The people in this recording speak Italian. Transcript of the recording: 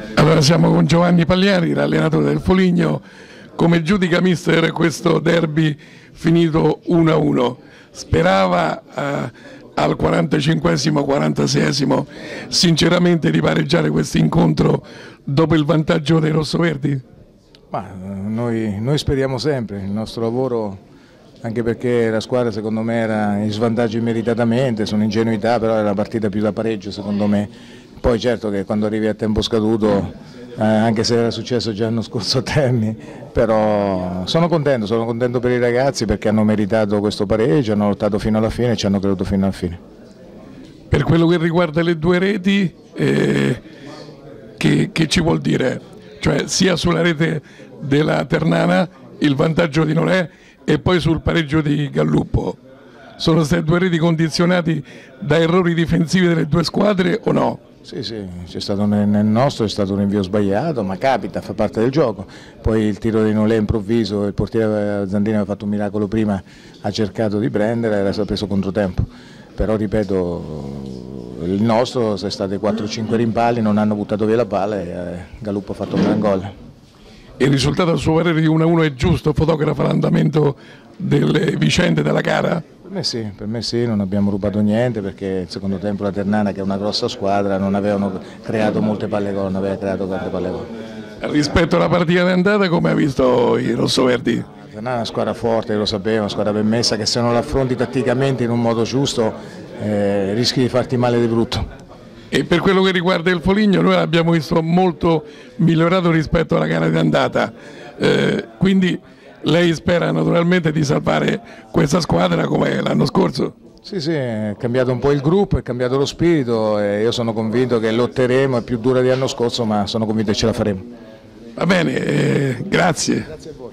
Allora siamo con Giovanni Pagliari, l'allenatore del Foligno. Come giudica mister questo derby finito 1-1? Sperava al 45esimo, 46esimo sinceramente di pareggiare questo incontro dopo il vantaggio dei rossoverdi? Noi speriamo sempre, il nostro lavoro, anche perché la squadra secondo me era in svantaggio immeritatamente, sono ingenuità, però era la partita più da pareggio secondo me. Poi certo che quando arrivi a tempo scaduto, anche se era successo già l'anno scorso a Terni, però sono contento per i ragazzi perché hanno meritato questo pareggio, hanno lottato fino alla fine e ci hanno creduto fino alla fine. Per quello che riguarda le due reti, che ci vuol dire? Cioè sia sulla rete della Ternana il vantaggio di Nolè e poi sul pareggio di Galluppo. Sono state due reti condizionati da errori difensivi delle due squadre o no? Sì, c'è stato nel nostro, è stato un invio sbagliato, ma capita, fa parte del gioco. Poi il tiro di Nolè improvviso, il portiere Zandini aveva fatto un miracolo prima, ha cercato di prendere, era stato preso controtempo. Però ripeto, il nostro sono stati 4-5 rimpalli, non hanno buttato via la palla e Galluppo ha fatto un gran gol. Il risultato a suo parere di 1-1 è giusto, fotografa l'andamento delle vicende della gara? Per me sì, non abbiamo rubato niente perché il secondo tempo la Ternana, che è una grossa squadra, non avevano creato molte palle gol, non aveva creato tante palle gol. Rispetto alla partita di andata, come ha visto i rossoverdi? La Ternana è una squadra forte, lo sapevo, una squadra ben messa, che se non l'affronti tatticamente in un modo giusto rischi di farti male di brutto. E per quello che riguarda il Foligno, noi l'abbiamo visto molto migliorato rispetto alla gara di andata, quindi lei spera naturalmente di salvare questa squadra come l'anno scorso? Sì, è cambiato un po' il gruppo, è cambiato lo spirito e io sono convinto che lotteremo, è più dura di l'anno scorso, ma sono convinto che ce la faremo. Va bene, grazie. Grazie a voi.